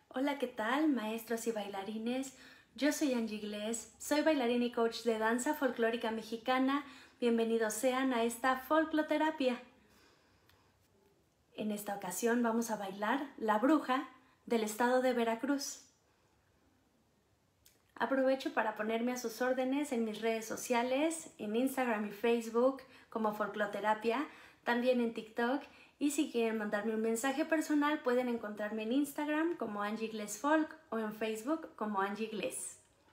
Hola, ¿qué tal, maestros y bailarines? Yo soy Angie Glés, soy bailarina y coach de danza folclórica mexicana. Bienvenidos sean a esta folcloterapia. En esta ocasión vamos a bailar La Bruja del estado de Veracruz. Aprovecho para ponerme a sus órdenes en mis redes sociales, en Instagram y Facebook como folcloterapia, también en TikTok. Y si quieren mandarme un mensaje personal, pueden encontrarme en Instagram como Angie Glés Folk o en Facebook como Angie Glés.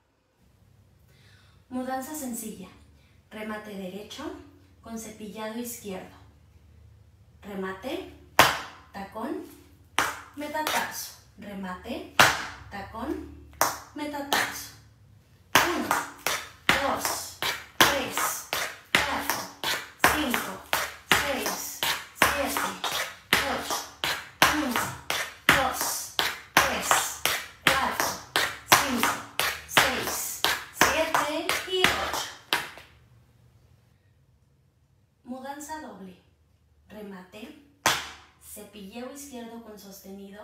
Mudanza sencilla. Remate derecho con cepillado izquierdo. Remate, tacón, metatarso. Remate, tacón, metatarso. 1, 2, 3, 4, 5, 6, 7, 8, 1, 2, 3, 4, 5, 6, 7 y 8. Mudanza doble. Remate, cepilleo izquierdo con sostenido.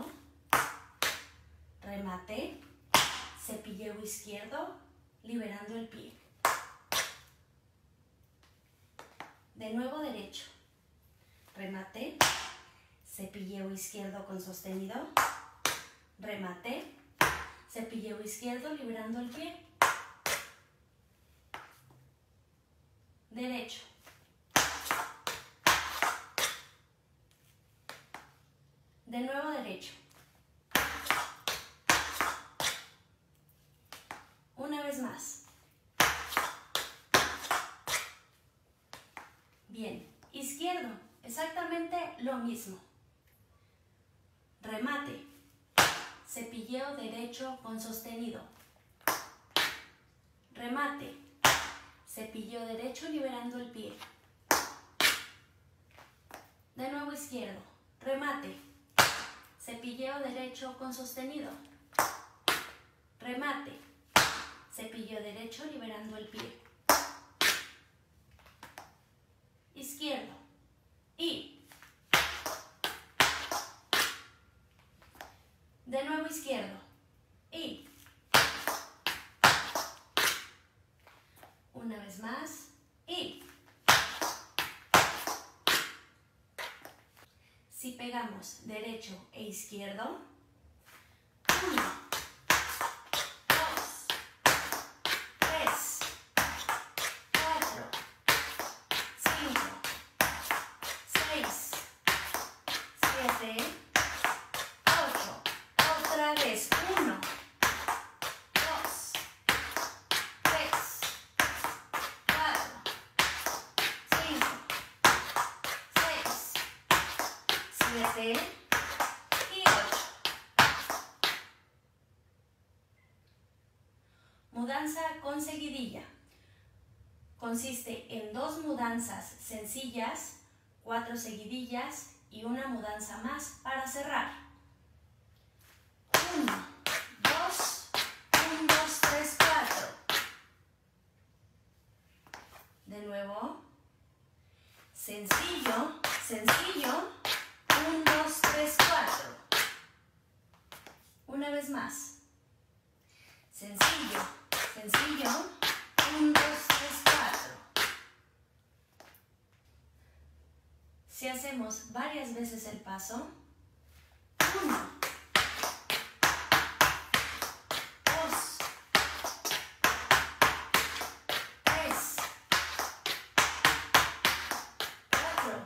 Remate, cepilleo izquierdo, liberando el pie. De nuevo derecho. Remate, cepilleo izquierdo con sostenido. Remate, cepilleo izquierdo, liberando el pie. Derecho. De nuevo derecho. Una vez más. Bien. Izquierdo. Exactamente lo mismo. Remate. Cepilleo derecho con sostenido. Remate. Cepilleo derecho liberando el pie. De nuevo izquierdo. Remate. Cepilleo derecho con sostenido. Remate. Cepilleo derecho liberando el pie. Izquierdo. Y. De nuevo izquierdo. Y. Una vez más. Y. Si pegamos derecho e izquierdo. 1, 2, 3, 4, 5, 6, 7, 8. Otra vez. 1, 2, 3, 4, 5, 6, 7 y 8. Mudanza con seguidilla. Consiste en 2 mudanzas sencillas, 4 seguidillas y una mudanza más para cerrar. 1, 2, 1, 2, 3, 4. De nuevo. Sencillo, sencillo. 1, 2, 3, 4. Una vez más. Sencillo, sencillo. 1, 2, 3, 4. Si hacemos varias veces el paso. 1, 2, 3, 4,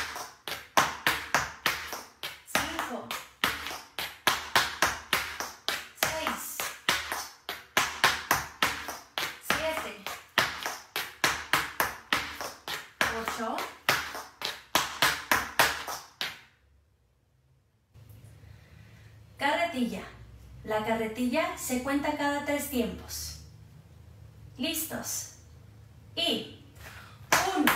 5, 6, 7, 8. Carretilla. La carretilla se cuenta cada 3 tiempos. ¿Listos? Y 1, 2,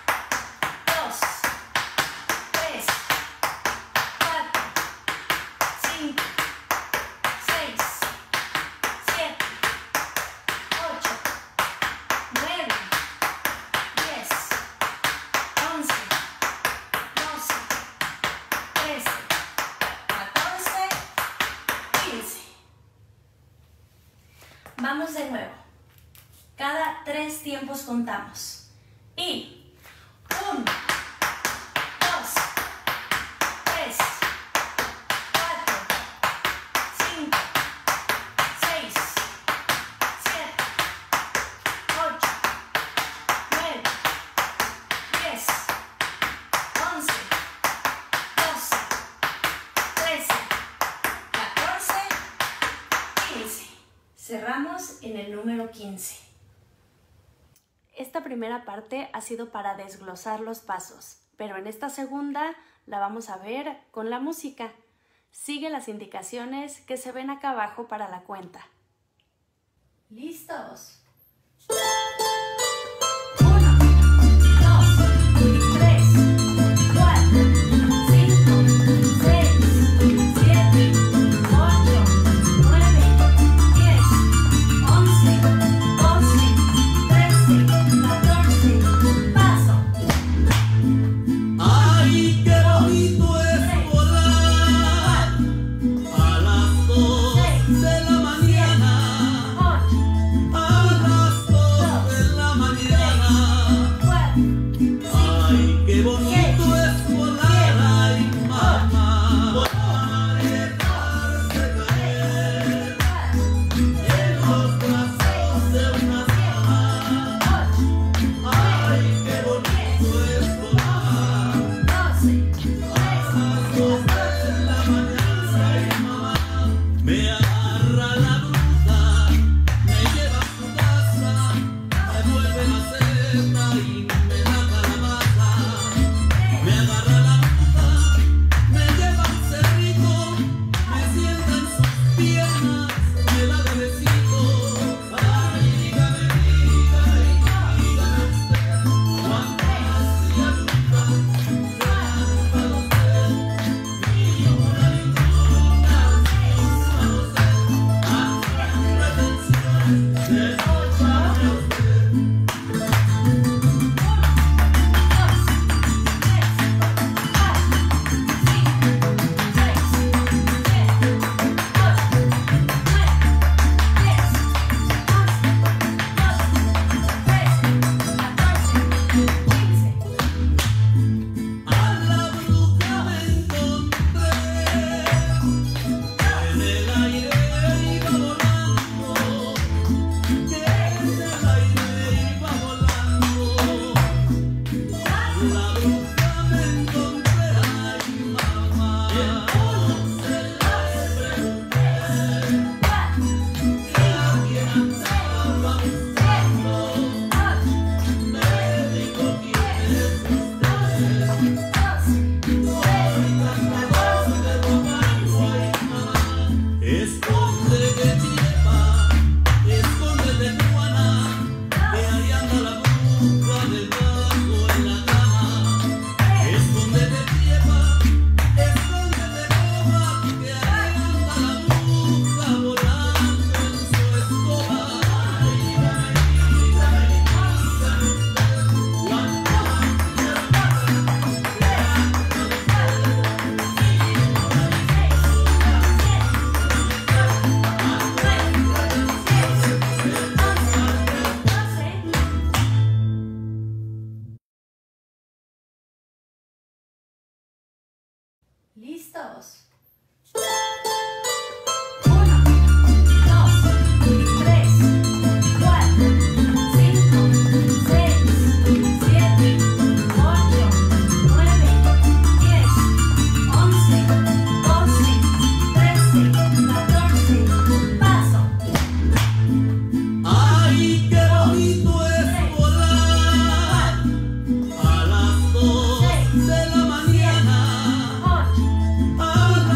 3, 4, 5, 6, 7, 8, 9, 10, 11, 12, 13, 14, 15. Vamos de nuevo. Cada 3 tiempos contamos. Y 1, 2, 3, 4, 5, 6, 7, 8, 9, 10, 11, 12, 13, 14, 15. Cerramos en el número 15. Esta primera parte ha sido para desglosar los pasos, pero en esta segunda la vamos a ver con la música. Sigue las indicaciones que se ven acá abajo para la cuenta. ¿Listos? 1, 2, 3, 4, 5, 6, 7, 8, 9, 10, 11, 12, 13, 14, paso. ¡Ay, qué bonito es volar! A las 2 de la mañana, a las 2 de la mañana. 4, ¡Ay, qué bonito es volar! ¡Ay, mamá! Volar y dejarse caer en los brazos de una dama. ¡Ay, qué bonito es volar! 12, 2 de la mañana y mamá me agarra la bruja, me lleva a su casa, me vuelve maceta y me da calabaza. Me agarra la bruja, me lleva a un cerrito, me sienta en sus piernas, me da de besitos. Ay, dígame usted, ¿cuánto hacía bruja? Para usted, ni una ni ninguna, para usted, hace pretensiones de no darme a usted. A la bruja me encontré, en el aire iba volando, que en el aire iba volando. A la bruja me encontré, ay mamá. Entonces le pregunté que a quién andaba buscando. Me dijo quién es usted. Escóndete, Chepa, escóndete, Juana, que ahí anda la bruja debajo en la cama. Escóndete, Chepa, escóndete, Coba, que ahí anda la bruja volando en su escoba. Dígame usted, ¿cuánto ¿Listos? 1, 2, 3, 4, 5, 6, 7, 8, 9, 10, 11, 12, 13, 14, paso. ¡Ay, qué bonito es volar! A las 2 de la mañana, 8, a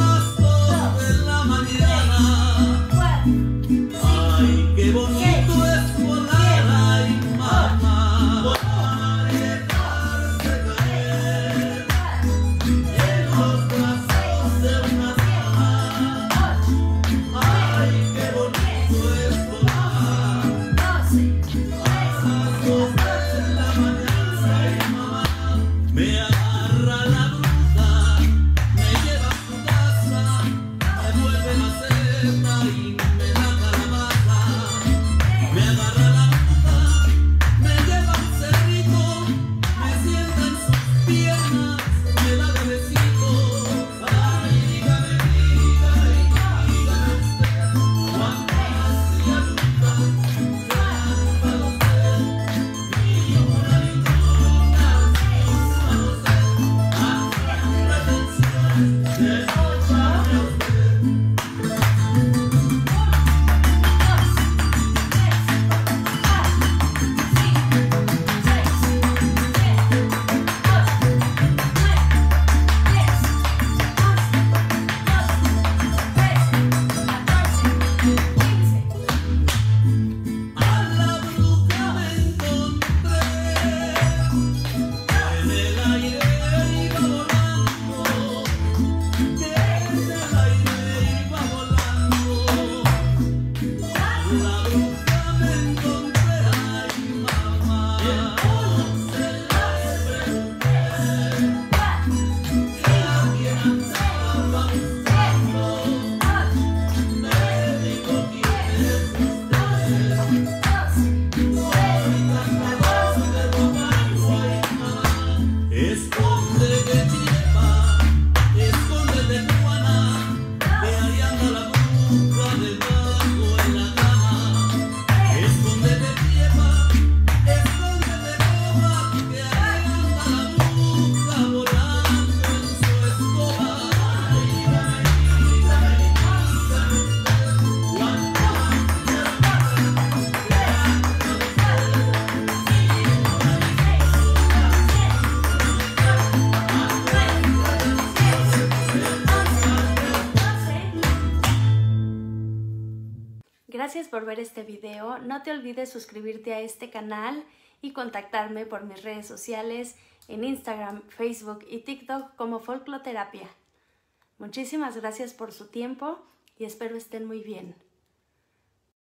Gracias por ver este video. No te olvides suscribirte a este canal y contactarme por mis redes sociales en Instagram, Facebook y TikTok como Folcloterapia. Muchísimas gracias por su tiempo y espero estén muy bien.